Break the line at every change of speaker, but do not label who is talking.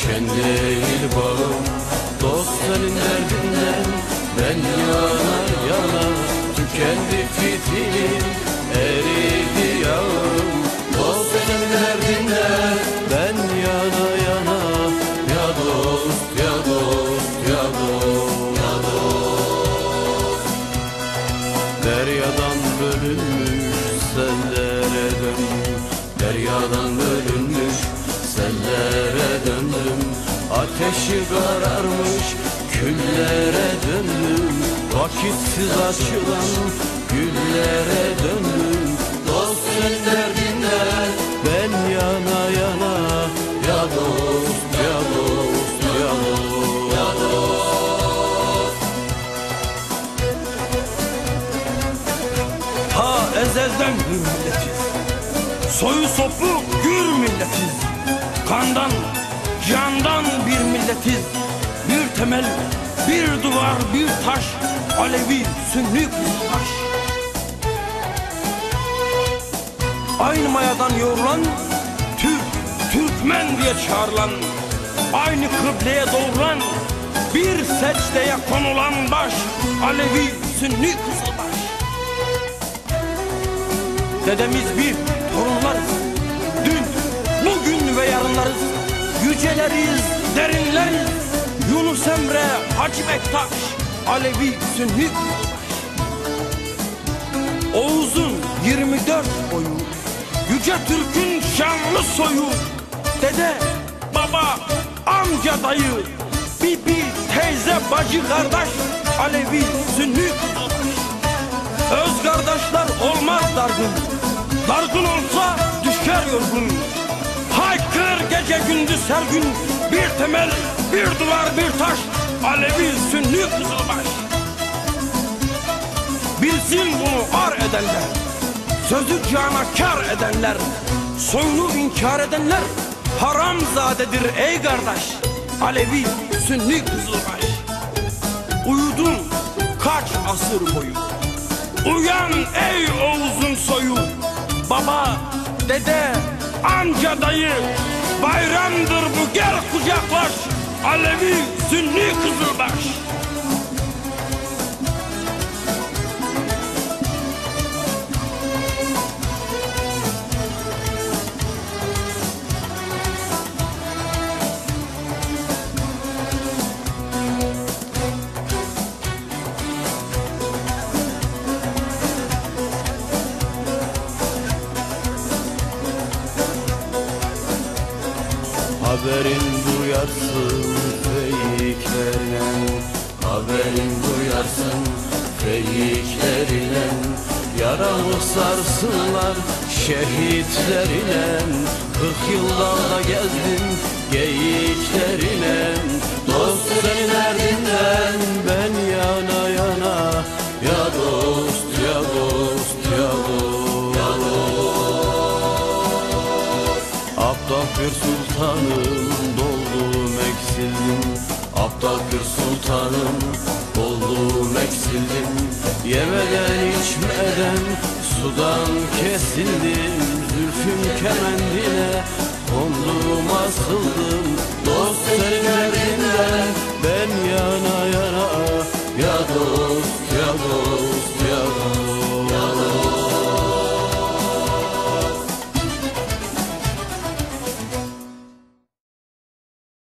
şen değil bağım. Dost senin derdinden ben yana yana, tükendi fitilim, eridi yağım. Dost senin derdinden ben yana yana, ya dost ya dost ya dost ya dost. Deryadan bölünmüş sellere döndüm, deryadan bölünmüş sellere döndüm. Ateşi kararmış küllere döndüm, vakitsiz açılan güllere döndüm. Dostun derdinden ben yana yana, ya dost ya dost ya dost ya dost.
Ta ezelden bir milletiz, soyu sopu gür milletiz. Kandan, candan bir milletiz. Bir temel, bir duvar, bir taş, Alevi, Sünni kızılbaş. Aynı mayadan yoğrulan, Türk, Türkmen diye çağrılan, aynı kıbleye doğrulan, bir secdeye konulan baş, Alevi, Sünni kızılbaş. Dedemiz bir, torunlarız. Dün, bugün ve yarınlarız. Yüceleriz, derinleriz. Yunus Emre, Hacı Bektaş, Alevi, Sünni kızılbaş. Oğuz'un 24 boyu, Yüce Türk'ün şanlı soyu. Dede, baba, amca, dayı, bibi, teyze, bacı, kardeş, Alevi, Sünni kızılbaş. Öz kardeşler olmaz dargın, dargın olsa düşer yorgun. Haykır gece gündüz her gün, bir temel, bir duvar, bir taş, Alevi, Sünni kızılbaş. Bilsin bunu ar edenler, sözü cana kar edenler, soyunu inkar edenler haramzadedir ey kardeş, Alevi, Sünni kızılbaş. Uyudun kaç asır boyu, uyan ey Oğuz'un soyu. Baba, dede, amca, dayı, bayramdır bu, gel kucaklaş, Alevi, Sünni kızılbaş.
Haberin duyarsın feyiklerle, haberin duyarsın feyiklerle. Yaramı sarsınlar şehitlerine, 40 yılda gezdim geyiklerine. Dost senin derdinden ben yana yana, ya dost ya dost ya dost ya dost. Aptal bir sultanım doldum eksildim, aptal bir sultanım doldum eksildim. Yemeden içmeden sudan kesildim, zülfüm kemendine kondum asıldım. Dost senin derdinden ben yana yana, ya dost ya dost ya dost.